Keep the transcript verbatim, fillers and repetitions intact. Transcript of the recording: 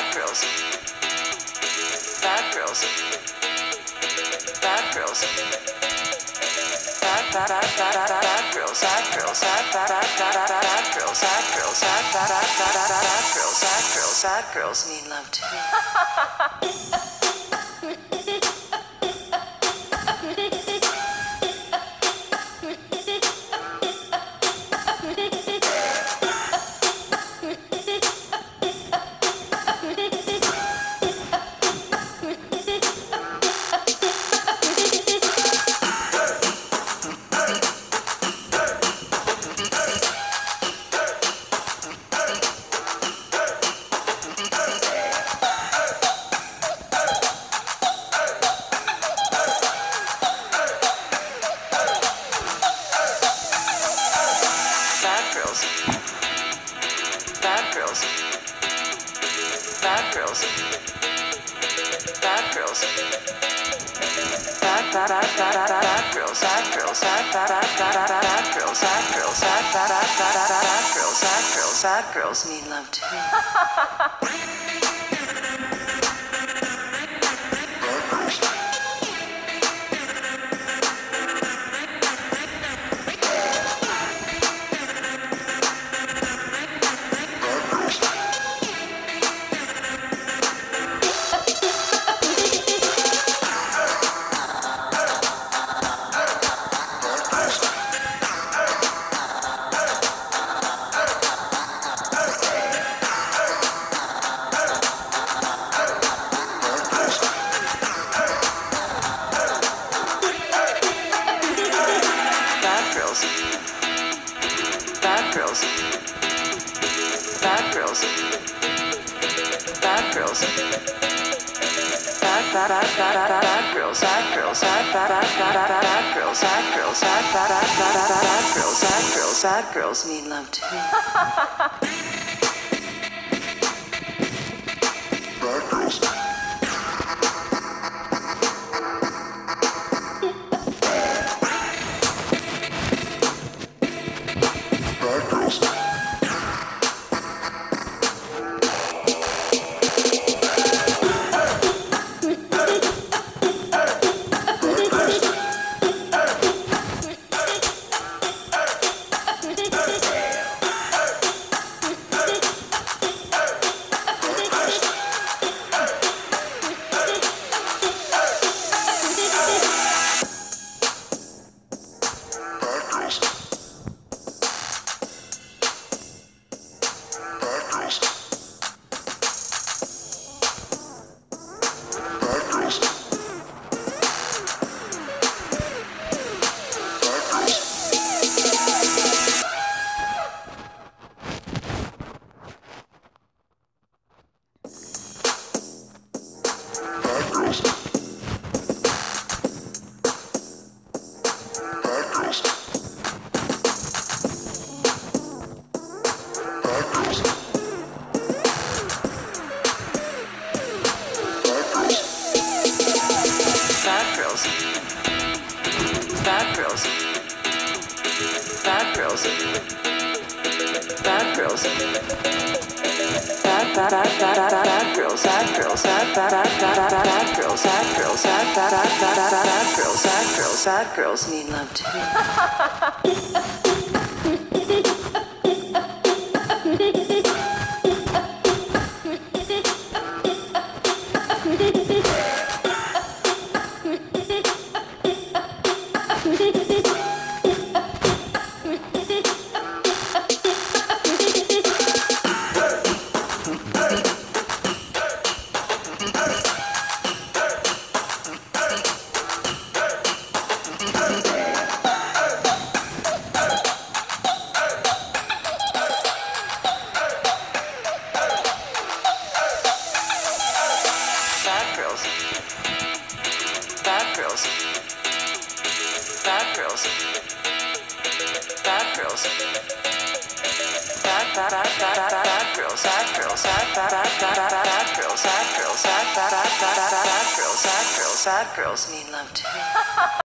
bad girls, bad girls, bad girls, bad bad bad bad bad girls, bad girls, bad bad bad bad bad girls, bad girls, bad bad bad bad bad girls, bad girls, bad girls need love too. Bad girls, bad girls, bad girls, bad bad bad bad bad girls, bad girls, bad bad bad bad bad girls, bad girls, bad bad bad bad bad girls, bad girls, bad girls need love too. Bad girls, bad girls, bad girls, bad bad bad bad bad girls, bad girls, bad bad bad bad bad girls, bad girls, bad bad bad bad bad girls, bad girls, bad girls need love too. Bad girls. Bad girls, bad girls, bad girls, bad bad bad bad bad girls, bad girls, bad bad bad bad bad girls, bad girls, bad bad bad bad bad girls, bad girls, bad girls need love too. Bad girls, bad girls, bad girls, bad girls, bad bad bad bad bad girls, bad girls, bad bad bad bad bad girls, bad girls, bad bad bad bad bad girls, bad girls, bad girls need love too.